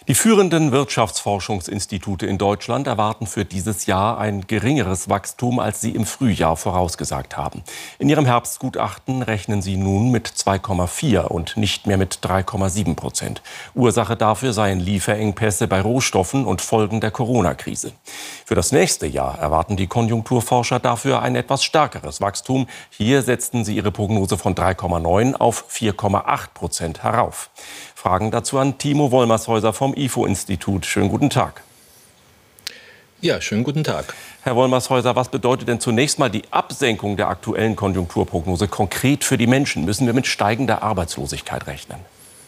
Die führenden Wirtschaftsforschungsinstitute in Deutschland erwarten für dieses Jahr ein geringeres Wachstum, als sie im Frühjahr vorausgesagt haben. In ihrem Herbstgutachten rechnen sie nun mit 2,4 und nicht mehr mit 3,7%. Ursache dafür seien Lieferengpässe bei Rohstoffen und Folgen der Corona-Krise. Für das nächste Jahr erwarten die Konjunkturforscher dafür ein etwas stärkeres Wachstum. Hier setzten sie ihre Prognose von 3,9 auf 4,8% herauf. Fragen dazu an Timo Wollmershäuser vom IFO-Institut. Schönen guten Tag. Ja, schönen guten Tag. Herr Wollmershäuser, was bedeutet denn zunächst mal die Absenkung der aktuellen Konjunkturprognose konkret für die Menschen? Müssen wir mit steigender Arbeitslosigkeit rechnen?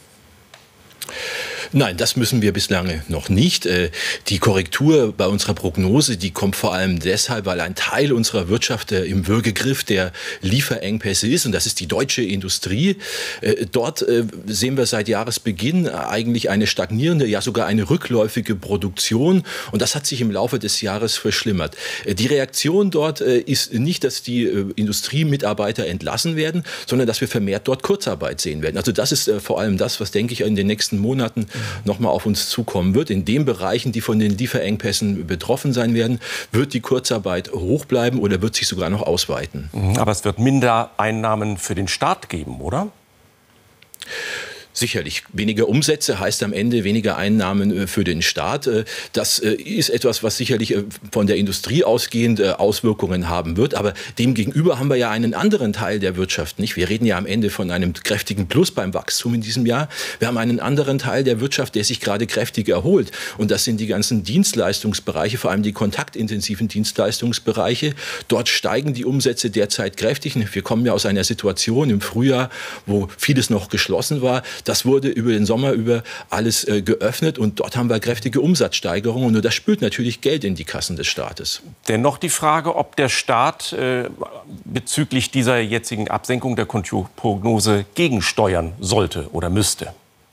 Nein, das müssen wir bislang noch nicht. Die Korrektur bei unserer Prognose, die kommt vor allem deshalb, weil ein Teil unserer Wirtschaft im Würgegriff der Lieferengpässe ist, und das ist die deutsche Industrie. Dort sehen wir seit Jahresbeginn eigentlich eine stagnierende, ja sogar eine rückläufige Produktion, und das hat sich im Laufe des Jahres verschlimmert. Die Reaktion dort ist nicht, dass die Industriemitarbeiter entlassen werden, sondern dass wir vermehrt dort Kurzarbeit sehen werden. Also das ist vor allem das, was, denke ich, in den nächsten Monaten noch mal auf uns zukommen wird. In den Bereichen, die von den Lieferengpässen betroffen sein werden, wird die Kurzarbeit hoch bleiben oder wird sich sogar noch ausweiten. Aber es wird Mindereinnahmen für den Staat geben, oder? Sicherlich. Weniger Umsätze heißt am Ende weniger Einnahmen für den Staat. Das ist etwas, was sicherlich von der Industrie ausgehend Auswirkungen haben wird. Aber demgegenüber haben wir ja einen anderen Teil der Wirtschaft, nicht? Wir reden ja am Ende von einem kräftigen Plus beim Wachstum in diesem Jahr. Wir haben einen anderen Teil der Wirtschaft, der sich gerade kräftig erholt. Und das sind die ganzen Dienstleistungsbereiche, vor allem die kontaktintensiven Dienstleistungsbereiche. Dort steigen die Umsätze derzeit kräftig. Wir kommen ja aus einer Situation im Frühjahr, wo vieles noch geschlossen war. Das wurde über den Sommer über alles geöffnet, und dort haben wir kräftige Umsatzsteigerungen, und das spült natürlich Geld in die Kassen des Staates. Dennoch die Frage, ob der Staat bezüglich dieser jetzigen Absenkung der Konjunkturprognose gegensteuern sollte oder müsste.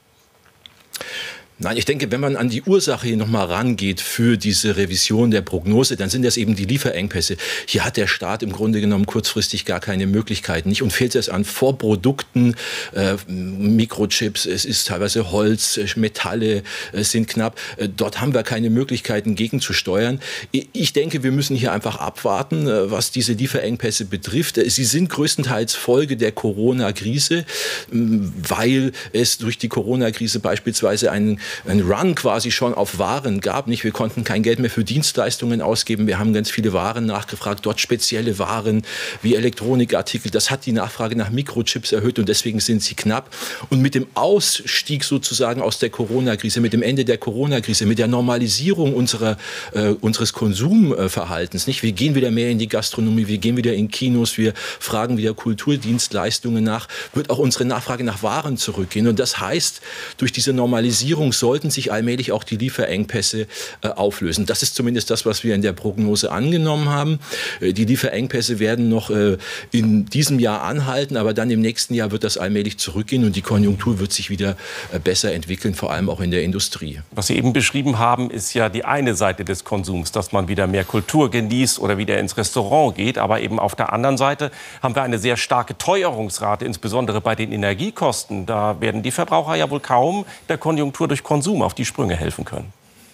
Nein, ich denke, wenn man an die Ursache hier noch mal rangeht für diese Revision der Prognose, dann sind das eben die Lieferengpässe. Hier hat der Staat im Grunde genommen kurzfristig gar keine Möglichkeiten. Nicht? Und fehlt es an Vorprodukten, Mikrochips, es ist teilweise Holz, Metalle sind knapp. Dort haben wir keine Möglichkeiten gegenzusteuern. Ich denke, wir müssen hier einfach abwarten, was diese Lieferengpässe betrifft. Sie sind größtenteils Folge der Corona-Krise, weil es durch die Corona-Krise beispielsweise ein Run quasi schon auf Waren gab. Nicht? Wir konnten kein Geld mehr für Dienstleistungen ausgeben. Wir haben ganz viele Waren nachgefragt, dort spezielle Waren wie Elektronikartikel. Das hat die Nachfrage nach Mikrochips erhöht, und deswegen sind sie knapp. Und mit dem Ausstieg sozusagen aus der Corona-Krise, mit dem Ende der Corona-Krise, mit der Normalisierung unseres Konsumverhaltens, nicht? Wir gehen wieder mehr in die Gastronomie, wir gehen wieder in Kinos, wir fragen wieder Kulturdienstleistungen nach, wird auch unsere Nachfrage nach Waren zurückgehen. Und das heißt, durch diese Normalisierung sollten sich allmählich auch die Lieferengpässe auflösen. Das ist zumindest das, was wir in der Prognose angenommen haben. Die Lieferengpässe werden noch in diesem Jahr anhalten, aber dann im nächsten Jahr wird das allmählich zurückgehen, und die Konjunktur wird sich wieder besser entwickeln, vor allem auch in der Industrie. Was Sie eben beschrieben haben, ist ja die eine Seite des Konsums, dass man wieder mehr Kultur genießt oder wieder ins Restaurant geht. Aber eben auf der anderen Seite haben wir eine sehr starke Teuerungsrate, insbesondere bei den Energiekosten. Da werden die Verbraucher ja wohl kaum der Konjunktur durch Konsum auf die Sprünge helfen können.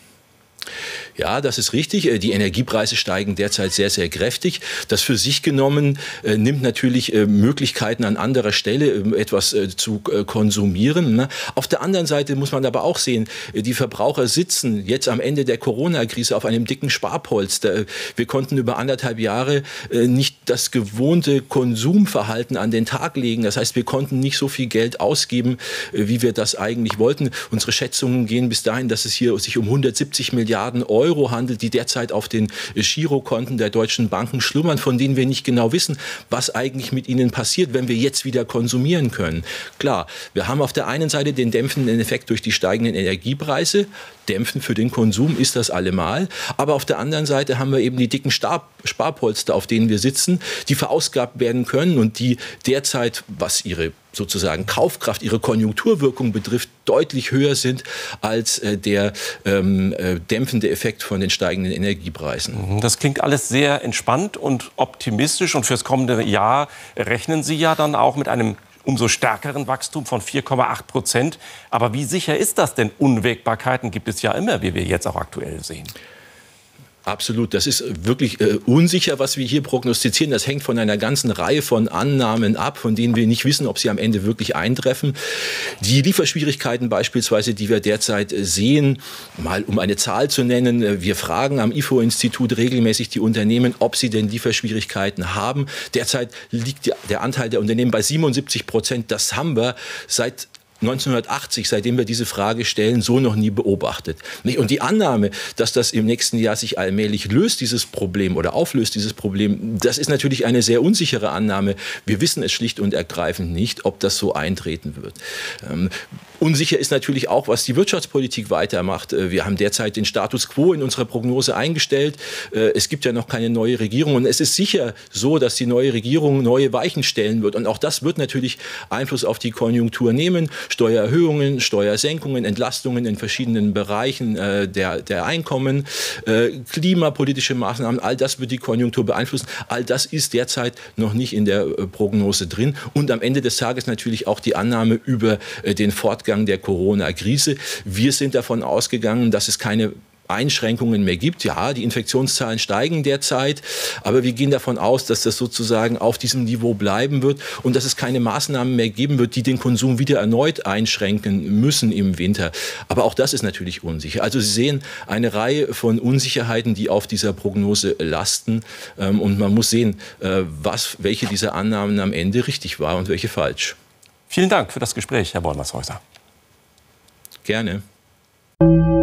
Ja, das ist richtig. Die Energiepreise steigen derzeit sehr, sehr kräftig. Das für sich genommen nimmt natürlich Möglichkeiten an anderer Stelle, etwas zu konsumieren. Auf der anderen Seite muss man aber auch sehen, die Verbraucher sitzen jetzt am Ende der Corona-Krise auf einem dicken Sparpolster. Wir konnten über 1,5 Jahre nicht das gewohnte Konsumverhalten an den Tag legen. Das heißt, wir konnten nicht so viel Geld ausgeben, wie wir das eigentlich wollten. Unsere Schätzungen gehen bis dahin, dass es hier sich um 170 Milliarden Euro handelt, die derzeit auf den Girokonten der deutschen Banken schlummern, von denen wir nicht genau wissen, was eigentlich mit ihnen passiert, wenn wir jetzt wieder konsumieren können. Klar, wir haben auf der einen Seite den dämpfenden Effekt durch die steigenden Energiepreise. Dämpfen für den Konsum ist das allemal. Aber auf der anderen Seite haben wir eben die dicken Sparpolster, auf denen wir sitzen, die verausgabt werden können und die derzeit, was ihre sozusagen Kaufkraft, ihre Konjunkturwirkung betrifft, deutlich höher sind als der dämpfende Effekt von den steigenden Energiepreisen. Das klingt alles sehr entspannt und optimistisch. Und fürs kommende Jahr rechnen Sie ja dann auch mit einem umso stärkeren Wachstum von 4,8%. Aber wie sicher ist das denn? Unwägbarkeiten gibt es ja immer, wie wir jetzt auch aktuell sehen. Absolut, das ist wirklich unsicher, was wir hier prognostizieren. Das hängt von einer ganzen Reihe von Annahmen ab, von denen wir nicht wissen, ob sie am Ende wirklich eintreffen. Die Lieferschwierigkeiten beispielsweise, die wir derzeit sehen, mal um eine Zahl zu nennen, wir fragen am IFO-Institut regelmäßig die Unternehmen, ob sie denn Lieferschwierigkeiten haben. Derzeit liegt der Anteil der Unternehmen bei 77%. Das haben wir seit 1980, seitdem wir diese Frage stellen, so noch nie beobachtet. Und die Annahme, dass das im nächsten Jahr sich allmählich löst, dieses Problem, oder auflöst, dieses Problem, das ist natürlich eine sehr unsichere Annahme. Wir wissen es schlicht und ergreifend nicht, ob das so eintreten wird. Unsicher ist natürlich auch, was die Wirtschaftspolitik weitermacht. Wir haben derzeit den Status quo in unserer Prognose eingestellt. Es gibt ja noch keine neue Regierung. Und es ist sicher so, dass die neue Regierung neue Weichen stellen wird. Und auch das wird natürlich Einfluss auf die Konjunktur nehmen. Steuererhöhungen, Steuersenkungen, Entlastungen in verschiedenen Bereichen der Einkommen, klimapolitische Maßnahmen, all das wird die Konjunktur beeinflussen. All das ist derzeit noch nicht in der Prognose drin. Und am Ende des Tages natürlich auch die Annahme über den Fortgang der Corona-Krise. Wir sind davon ausgegangen, dass es keine Einschränkungen mehr gibt. Ja, die Infektionszahlen steigen derzeit, aber wir gehen davon aus, dass das sozusagen auf diesem Niveau bleiben wird und dass es keine Maßnahmen mehr geben wird, die den Konsum wieder erneut einschränken müssen im Winter. Aber auch das ist natürlich unsicher. Also Sie sehen eine Reihe von Unsicherheiten, die auf dieser Prognose lasten, und man muss sehen, welche dieser Annahmen am Ende richtig war und welche falsch. Vielen Dank für das Gespräch, Herr Wollmershäuser. Gerne.